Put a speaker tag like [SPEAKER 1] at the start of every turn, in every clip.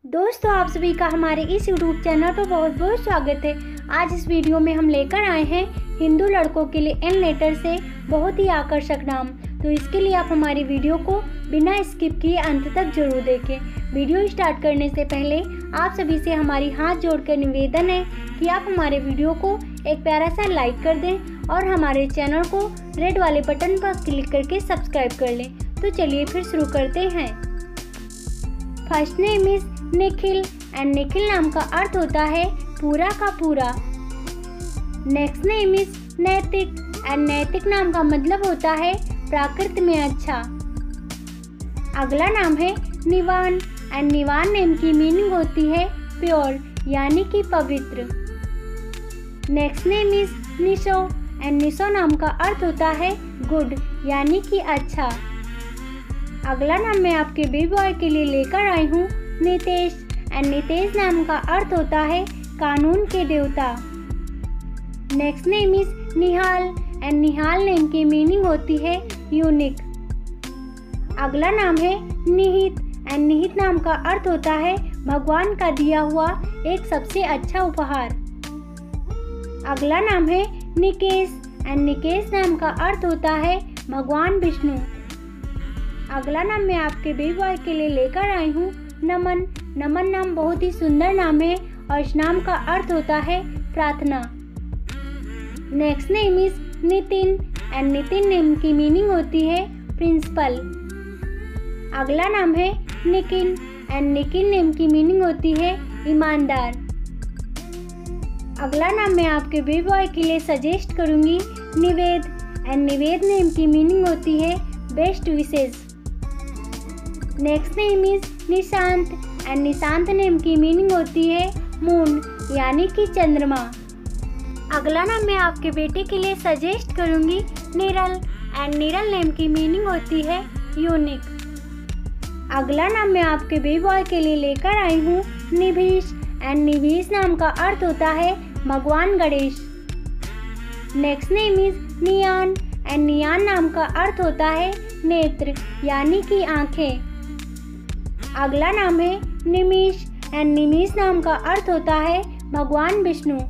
[SPEAKER 1] दोस्तों, आप सभी का हमारे इस यूट्यूब चैनल पर बहुत बहुत स्वागत है। आज इस वीडियो में हम लेकर आए हैं हिंदू लड़कों के लिए एन लेटर से बहुत ही आकर्षक नाम। तो इसके लिए आप हमारी वीडियो को बिना स्किप किए अंत तक जरूर देखें। वीडियो स्टार्ट करने से पहले आप सभी से हमारी हाथ जोड़कर निवेदन है कि आप हमारे वीडियो को एक प्यारा सा लाइक कर दें और हमारे चैनल को रेड वाले बटन पर क्लिक करके सब्सक्राइब कर लें। तो चलिए फिर शुरू करते हैं। First name is Nikhil and Nikhil नाम का अर्थ होता है पूरा का पूरा। Next name is Naitik and Naitik नाम का मतलब होता है प्रकृति में अच्छा। अगला नाम है निवान एंड निवान नेम की मीनिंग होती है प्योर यानी कि पवित्र। Next name is Nisho and Nisho नाम का अर्थ होता है गुड यानी कि अच्छा। अगला नाम मैं आपके बेबी बॉय के लिए लेकर आई हूँ नितेश एंड नितेश नाम का अर्थ होता है कानून के देवता। Next name is Nihal and Nihal name की मीनिंग होती है यूनिक। अगला नाम है निहित एंड निहित नाम का अर्थ होता है भगवान का दिया हुआ एक सबसे अच्छा उपहार। अगला नाम है निकेश एंड निकेश नाम का अर्थ होता है भगवान विष्णु। अगला नाम मैं आपके बेबी बॉय के लिए लेकर आई हूँ नमन। नमन नाम बहुत ही सुंदर नाम है और इस नाम का अर्थ होता है प्रार्थना। Next name is Nitin and Nitin name की मीनिंग होती है प्रिंसिपल। अगला नाम है निकिन एंड निकिन नेम की मीनिंग होती है ईमानदार। अगला नाम मैं आपके बेबी बॉय के लिए सजेस्ट करूंगी निवेद एंड निवेद नेम की मीनिंग होती है बेस्ट विशेष। Next name is Nishant and Nishant name की मीनिंग होती है मून यानी कि चंद्रमा। अगला नाम मैं आपके बेटे के लिए सजेस्ट करूंगी निरल एंड निरल नेम की मीनिंग होती है यूनिक। अगला नाम मैं आपके बेबी बॉय के लिए लेकर आई हूँ निभीश एंड निभीश नाम का अर्थ होता है भगवान Ganesh. Next name is Niyan and Niyan नाम का अर्थ होता है नेत्र यानी कि आंखें। अगला नाम है निमिष एंड निमिष नाम का अर्थ होता है भगवान विष्णु।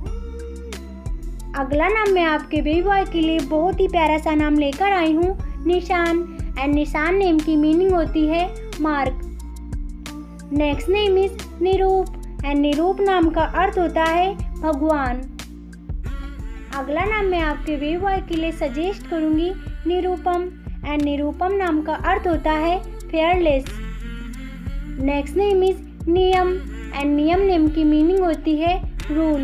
[SPEAKER 1] अगला नाम मैं आपके बेबी बॉय के लिए बहुत ही प्यारा सा नाम लेकर आई हूँ निशान एंड निशान नेम की मीनिंग होती है mark. Next name is Nirup and Nirup नाम का अर्थ होता है भगवान। अगला नाम मैं आपके बेबी बॉय के लिए सजेस्ट करूंगी निरूपम एंड निरूपम नाम का अर्थ होता है fearless. Next name is Niyam and Niyam name की मीनिंग होती है रूल।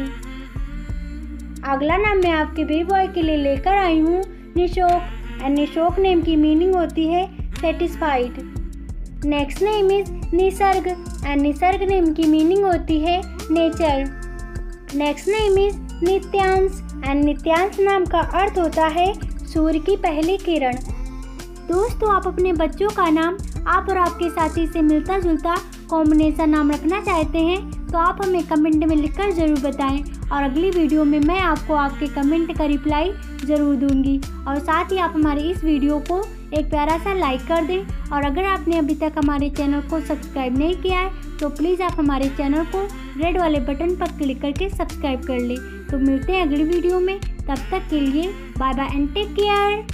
[SPEAKER 1] अगला नाम मैं आपके बेबी बॉय के लिए लेकर आई हूँ निशोक एंड निशोक नेम की मीनिंग होती है satisfied. Next name is Nisarg and Nisarg name की मीनिंग होती है nature. Next name is Nityansh and Nityansh नाम का अर्थ होता है सूर्य की पहली किरण। दोस्तों, आप अपने बच्चों का नाम आप और आपके साथी से मिलता जुलता कॉम्बिनेशन नाम रखना चाहते हैं तो आप हमें कमेंट में लिखकर ज़रूर बताएं और अगली वीडियो में मैं आपको आपके कमेंट का रिप्लाई ज़रूर दूंगी। और साथ ही आप हमारे इस वीडियो को एक प्यारा सा लाइक कर दें और अगर आपने अभी तक हमारे चैनल को सब्सक्राइब नहीं किया है तो प्लीज़ आप हमारे चैनल को रेड वाले बटन पर क्लिक करके सब्सक्राइब कर लें। तो मिलते हैं अगली वीडियो में, तब तक के लिए bye bye and take care.